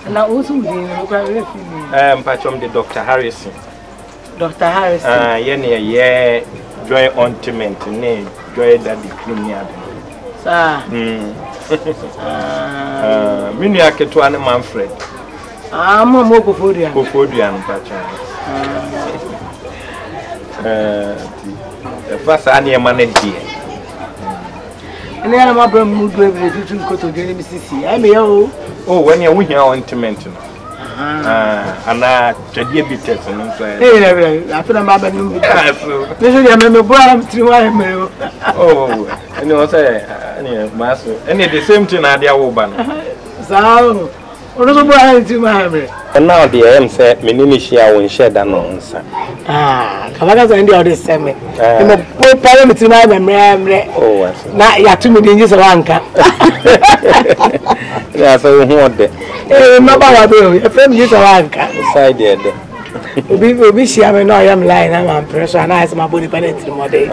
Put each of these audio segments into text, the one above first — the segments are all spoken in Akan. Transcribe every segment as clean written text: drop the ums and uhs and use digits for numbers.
Na also Pachom the Dr. Harrison. Dr. Harrison. Yeah, joy ointment, name, joy that the clean. Sir. Minia Ketuan Manfred. I'm a more Kofodian. Kofodian, Pacham. The first annual manager. And then I'm a brand new baby to go to the Mississippi. I may oh, when you're with your ointment. And I should be testing. I feel I'm a new. This is a brand to oh, and you will say, Master, and the same thing I did. So, what is a brand to my hammer? And now the M said, Minimisha will share that nonsense. Come on, and the other semi. I'm a poor parent to my memory. Oh, now you have 2 million years of anchor. Yes, I want that. My brother, a friend use of anchor. Side there. We'll be sure I know I am lying. I'm pressure and I my body penetrating more day.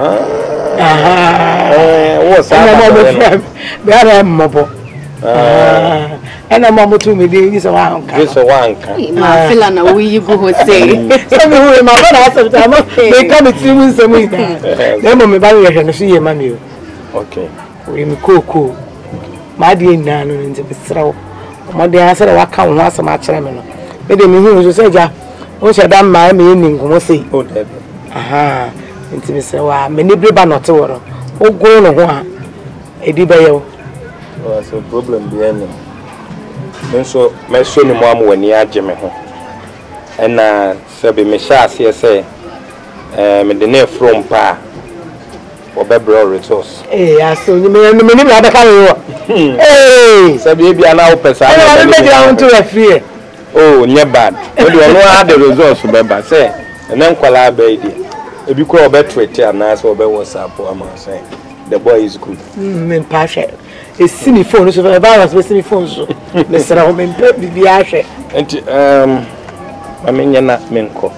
What's that? There I am mobile. And I'm almost 2 million years of anchor. Just a wank. I feel like we you go say. Some of my brother has some time. They come to see some way. Then, my brother can see a man. Okay. We cool. My dear Nan into the throw. My dear, I said, I can't want some much. But then you say, what you done my meaning, won't say. Aha, into Mr. Many blue not to order. Oh, go on one. A debayo. That's a problem behind him. So, my son, Mom, when you are Jimmy. And Sabi Mishas here say, the name from Pa. Or Bebro resource. I saw you many other carry. Hey, Sabi, I now person. I want to a fear. Oh, near bad. But you know how the results remember, say, and then call baby. If you call better, and nice or better WhatsApp, I'm saying the boy is good. Passion. It's silly phone, so the virus with silly phones. Mr. Home, be ashy. And I mean, you're not Menko.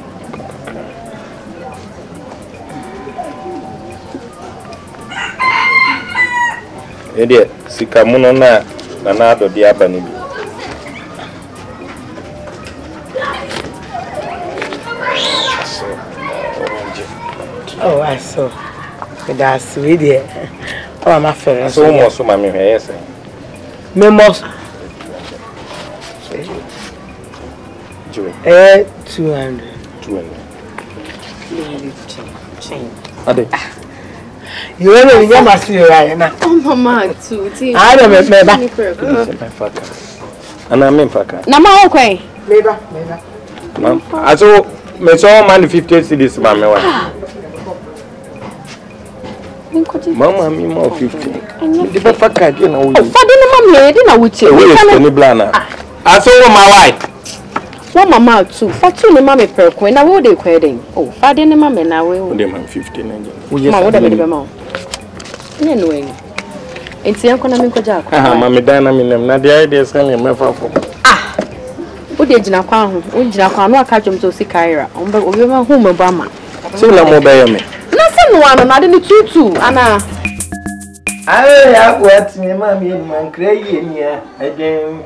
Idiot, Sikamuno na Nanado Diabani. Oh, I saw. That's sweet. Oh, my friend. So almost my hair. Memos 200. You know, you must see right now. Oh, Mama, too. I don't remember. And I'm in Faka. Nama, okay. Labour. I saw me saw man 50 cities, Mamma. Mama, me more 50. The Faka, you know. I didn't with you. I saw my wife. One Mama, too. For 2 Mamma per coin. I will be quitting. Oh, I didn't Mamma, and I will. They man 15. What about anyway, it's the economic job. Mamma Dana, not the idea is selling my father. What did you catch him to see Kyra? But we were home, Obama. So, no more by me. Nothing one, I didn't too, Anna. I have what me, Mammy, and crying here again.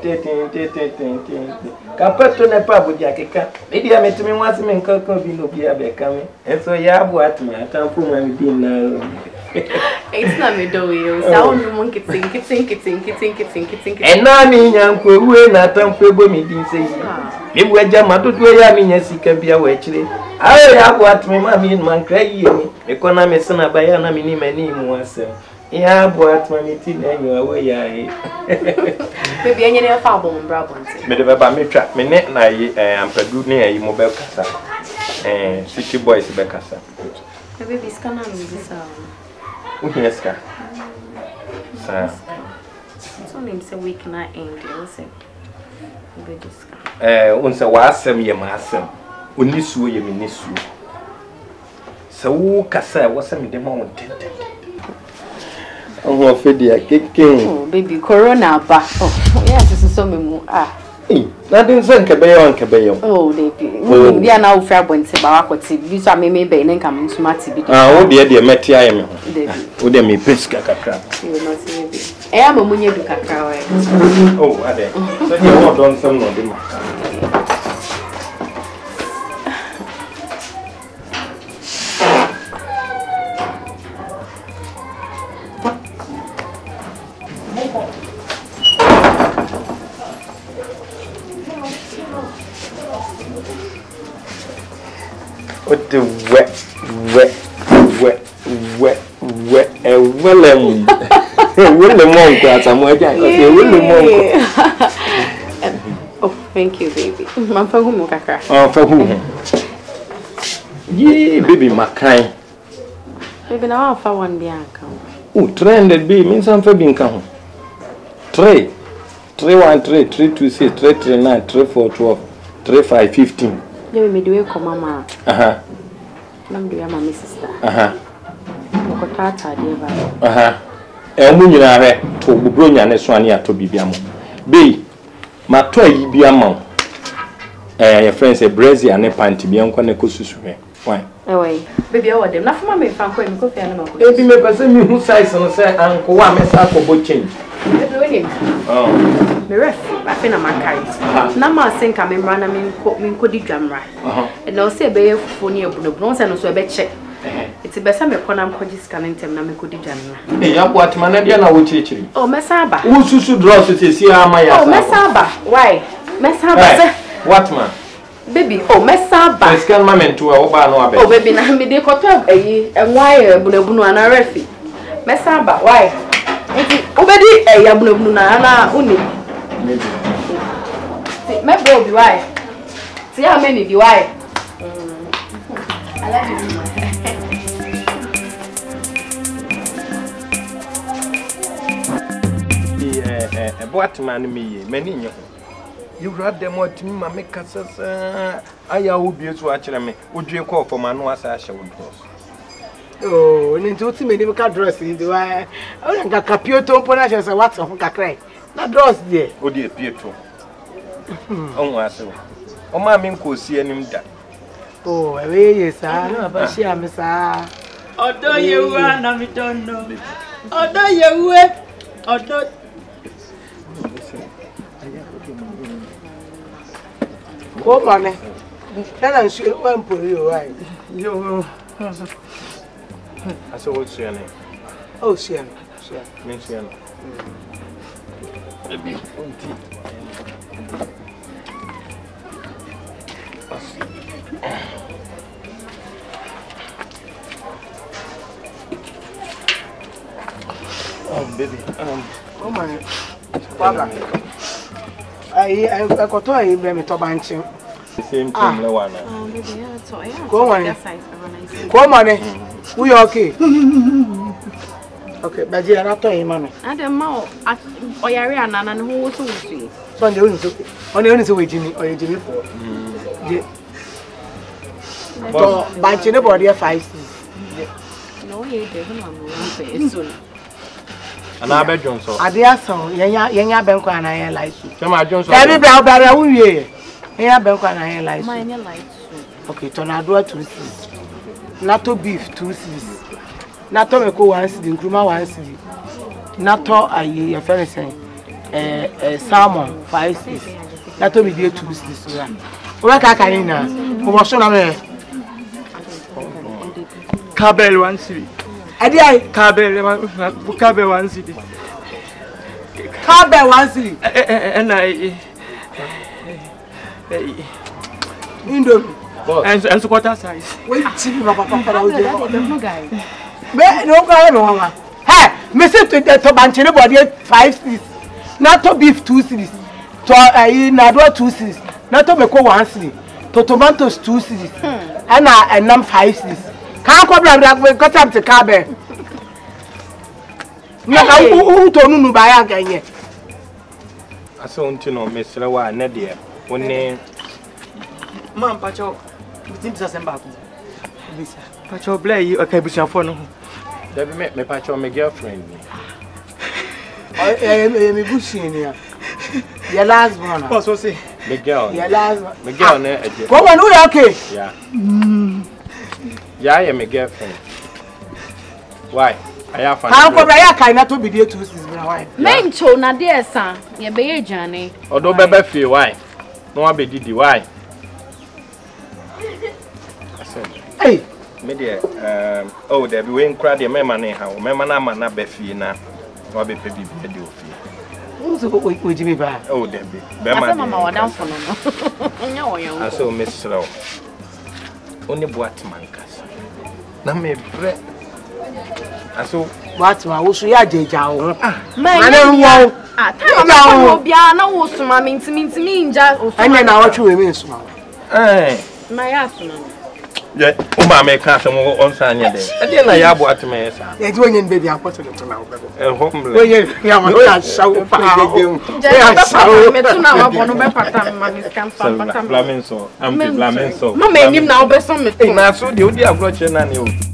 Captain Papa Jacka. Maybe I met me once in Coco Vino Bia becoming, and so you have what me. I can't put my dinner. It's not me, do you? Sound monkey think. And now, me, Uncle, who not unfavorable me, say, if we're Jamato, I mean, yes, he can be away. I have what me, Mammy, and man crying. Economic son of Bayana, many once. Yeah, but my meeting anyway. Maybe I never found one, Brabant. Medeva me trap me net na am pedu near you mobile casa. City boys Becassa. Maybe this can this Yes, sir. It's only a week and I ain't say. Unsa wasem ye masem. Unisu ye minisu. So casa was a midemo tinted. Oh, Fedia, kicking. Oh, baby, Corona, but oh, yes, this is so memo. Nothing sent Cabayon Cabayon. Oh, they are now fair when Sabakoti. These are me, baby, and come to Matty. Oh, dear, Metia. Would they me pesca cacra? You will not see me. I am a munya do cacao. Oh, are they? So you want on some of them. What the wet, Willem. Willem Monk, I'm working. Oh, thank you, baby. I'm for whom? Oh, for whom? Yea, baby, my kind. Baby, now I found one Bianca. Oh, 300 B means I'm for being come. 3, 313, 326, 339, 3412, 3515. You may do it, Mama. I'm doing my sister. And when you are to Bruwaa and Swania to be Biamo. B. My toy be among. Your friends a brazier and a pint to be on Conecosus. Why? Away. Baby, I want them. Not for my family. Baby, make us a new size and say, Uncle, one mess up for change. Oh, the rest, I think I'm a kite. Nama think I'm in run, I mean, could you drum right? And I'll say, Bay for near Bruwaa and also a bed check. It's a best I'm a conam codis scanning them, Namiko di Jam. Hey, what Manadiana would teach you? Oh, Messaba. Who should draw to see my oh, Messaba. Why? Messaba, what man? Baby, oh, Messaba. I scan my men to a Obano. Oh, baby, I'm the decotter, and why a Bunabuno and a refi? Messaba, why? Obedi e ya bunu na uni me bro bi why see how many di why I love you what man me many nyo you read them what me ma make us aya obi so a kire me odwe call for man no asa hye wo cross. Oh, and into me never dress in the way. I don't got Capioto Ponachas and what's of Cacray. Not dress there. Oh, dear Pietro. Oh, I saw. Oh, my men could see him that. Oh, away, sir. But she am, sir. Although you are not, we don't know. Although you were, although. Go on, tell us you won't put you right. You. I saw what's your name? Oh, Sian. Means Sian. Baby, oh, baby. Oh, my. Father. I got to a baby to banching. The same thing, Lawana. Go on. Come on. We okay. Okay, but you are not talking, Mammy. I don't know. Oyare and who was so. So on the only way, Jimmy, or Jimmy for. But you know, dear 5. No, he didn't soon. And I bet Johnson. I dare so, Yanga Banco and I like you. Come Johnson. Every brow barrier, we are Banco and I like mine lights. Okay, Tornado 2 6. Nato beef 2 6. Nato meko 1 cedi, nkruma 1 cedi. Nato aye your friend say salmon 5 6. Nato midie 2 6 so. Oba ka kan na. Obo so na me. Kabel 1 cedi. Adi ai kabel 1 cedi. Kabel 1 cedi. And I Indomie. And quarter size. Wait, see, Papa, no guy. No guy, no one. Hey, Mr. to the Banchino body 5 6. Not to beef 2 6. To Nadwa 2 6. Not to make 1 6. To tomatoes 2 6. And num 5 6. Can't come back got up to Cabe. No, who to no buy again. I saw to know Mr. Lawa, Nadia. One name. Mam Pacho. Timsa sembaku. Bisa. Pacho play okay busia phone. They met me Pacho my girlfriend. Me bushing here. Your last one. What's so say? Miguel. Your last one. Miguel, come on, we okay? Yeah. Yeah, I am my girlfriend. Why? I have fun. How come I can't to be there to see my wife? Men cho na dear son, ye be journey. Although baby feel why? No one be did why? I said, hey, media, oh, there be when crowd your memory how, Mamma na be fee now. What be baby be do fee? who's with Jimmy Bar? Oh, there be. Mama, down for no. I saw Miss Slow. Only what man cast. Na me bre. Aso what ma wo so ya jeja o. Man wo. Ah, time ma bia na wo so ma ntimi nja o so. Anya na wo twe me nso ma. Ma ya so na. Yeah, o ma me ka so mo on san nya de. E dey na ya bo atime esa. E di onye nbe bia apoto to na wo bego. Homble. Onye ya ma o ya shawo pa. Ja pa me tu na wa bono be pata ma mi kan fa pata. Flamenco. Am flamenco. Mama enim na wo be so me tu. Na so de o di agro che na ni o.